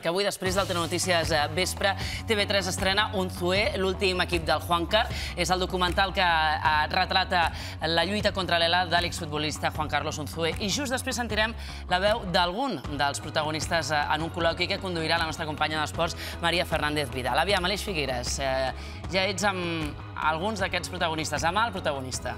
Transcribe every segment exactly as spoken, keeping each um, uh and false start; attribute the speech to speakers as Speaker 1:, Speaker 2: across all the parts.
Speaker 1: que avui, després del Telenotícies Vespre, T V tres estrena Unzué, l'últim equip del Juankar. És el documental que retrata la lluita contra l'Ela de l'exfutbolista Juan Carlos Unzué. I just després sentirem la veu d'algun dels protagonistes en un col·loqui que conduirà la nostra companya d'esports, Maria Fernández Vidal. Aviam, Aleix Figueres, ja ets amb alguns d'aquests protagonistes, amb el protagonista.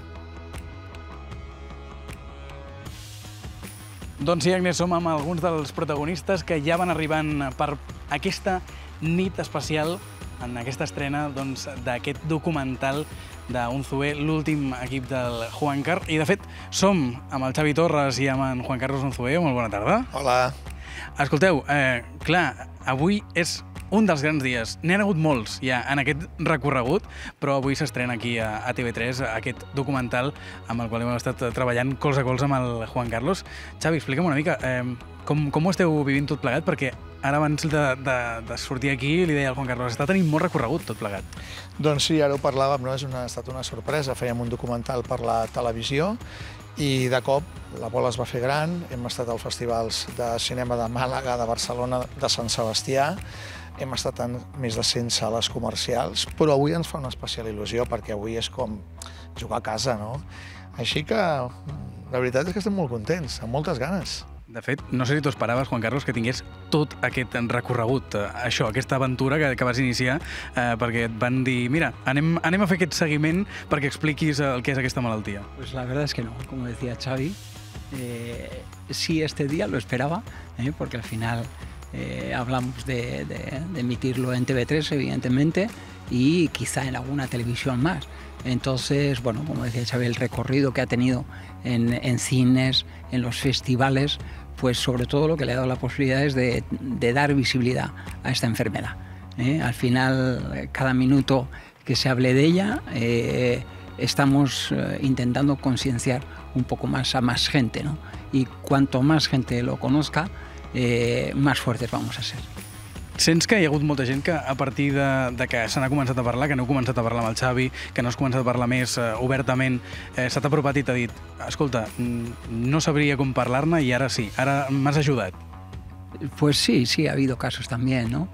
Speaker 2: Doncs sí, Agnès, som amb alguns dels protagonistes que ja van arribant per aquesta nit especial, en aquesta estrena d'aquest documental d'Unzué, l'últim equip del Juankar. I, de fet, som amb el Xavi Torres i amb en Juan Carlos Unzué. Molt bona tarda.
Speaker 3: Hola.
Speaker 2: Escolteu, clar, avui és un dels grans dies. N'hi ha hagut molts ja en aquest recorregut, però avui s'estrena aquí a T V tres aquest documental amb el qual hem estat treballant colze a colze amb el Juan Carlos. Xavi, explica'm una mica com ho esteu vivint tot plegat, perquè ara abans de sortir aquí li deia al Juan Carlos, està tenint molt recorregut tot plegat.
Speaker 3: Doncs sí, ara ho parlàvem, ha estat una sorpresa. Fèiem un documental per la televisió i de cop la bola es va fer gran. Hem estat als festivals de cinema de Màlaga, de Barcelona, de Sant Sebastià. Hem estat en més de cent sales comercials, però avui ens fa una especial il·lusió perquè avui és com jugar a casa, no? Així que la veritat és que estem molt contents, amb moltes ganes.
Speaker 2: De fet, no sé si t'ho esperaves, Juan Carlos, que tingués tot aquest recorregut, això, aquesta aventura que vas iniciar, perquè et van dir, mira, anem a fer aquest seguiment perquè expliquis el que és aquesta malaltia.
Speaker 4: Pues la verdad es que no, como decía Xavi, sí este día lo esperaba, porque al final Eh, hablamos de, de, de emitirlo en T V tres, evidentemente, y quizá en alguna televisión más. Entonces, bueno, como decía Xavi, el recorrido que ha tenido en, en cines, en los festivales, pues sobre todo lo que le ha dado la posibilidad es de, de dar visibilidad a esta enfermedad. ¿eh? Al final, cada minuto que se hable de ella, eh, estamos eh, intentando concienciar un poco más a más gente, ¿no? Y cuanto más gente lo conozca, Eh, més fortes vamos a ser.
Speaker 2: Sents que hi ha hagut molta gent que a partir de, de que se n'ha començat a parlar, que no heu començat a parlar amb el Xavi, que no has començat a parlar més eh, obertament, eh, se t'ha apropat i t'ha dit, escolta, no sabria com parlar-ne i ara sí, ara m'has ajudat?
Speaker 4: Pues sí, sí, ha habido casos también, ¿no?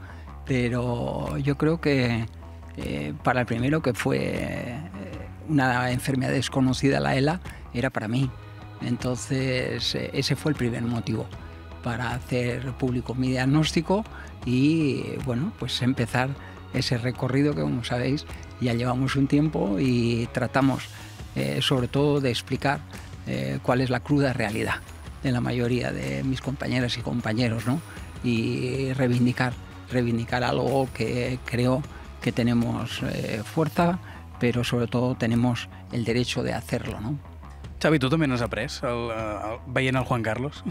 Speaker 4: Pero yo creo que eh, para el primero, que fue una enfermedad desconocida, la ELA, era para mí. Entonces, eh, ese fue el primer motivo para hacer público mi diagnóstico y, bueno, pues empezar ese recorrido que, como sabéis, ya llevamos un tiempo y tratamos, eh, sobre todo, de explicar eh, cuál es la cruda realidad de la mayoría de mis compañeras y compañeros, ¿no? Y reivindicar, reivindicar algo que creo que tenemos eh, fuerza, pero sobre todo tenemos el derecho de hacerlo, ¿no?
Speaker 2: Xavi, tu també n'has après el, el, veient el Juan Carlos?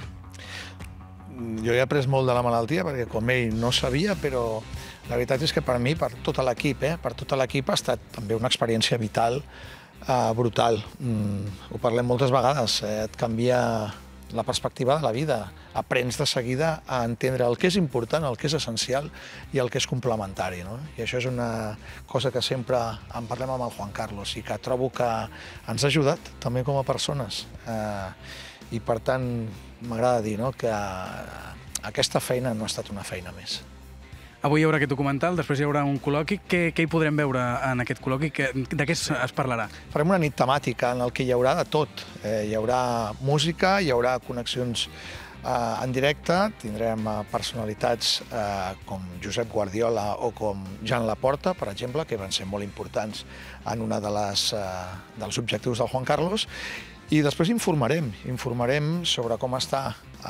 Speaker 3: Jo he après molt de la malaltia, perquè com ell no sabia, però la veritat és que per mi, per tot l'equip, eh, per tot l'equip ha estat també una experiència vital eh, brutal. Mm, ho parlem moltes vegades, eh, et canvia la perspectiva de la vida. Aprens de seguida a entendre el que és important, el que és essencial i el que és complementari, no? I això és una cosa que sempre en parlem amb el Juan Carlos i que trobo que ens ha ajudat també com a persones. Eh, I, per tant, m'agrada dir que aquesta feina no ha estat una feina més.
Speaker 2: Avui hi haurà aquest documental, després hi haurà un col·loqui. Què hi podrem veure en aquest col·loqui? De què es parlarà?
Speaker 3: Farem una nit temàtica en què hi haurà de tot. Hi haurà música, hi haurà connexions en directe, tindrem personalitats com Josep Guardiola o com Jan Laporta, per exemple, que van ser molt importants en un dels objectius del Juan Carlos. I després informarem, informarem sobre com està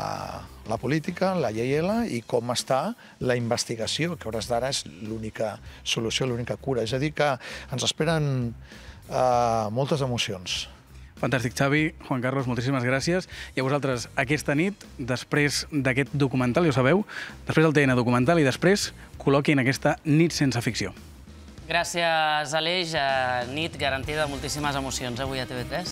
Speaker 3: la política, la llei ELA, i com està la investigació, que a hores d'ara és l'única solució, l'única cura. És a dir, que ens esperen moltes emocions.
Speaker 2: Fantàstic, Xavi. Juan Carlos, moltíssimes gràcies. I a vosaltres, aquesta nit, després d'aquest documental, ja ho sabeu, després del T N documental i després col·loqui en aquesta nit sense ficció.
Speaker 1: Gràcies, Aleix. Nit garantida de moltíssimes emocions avui a T V tres.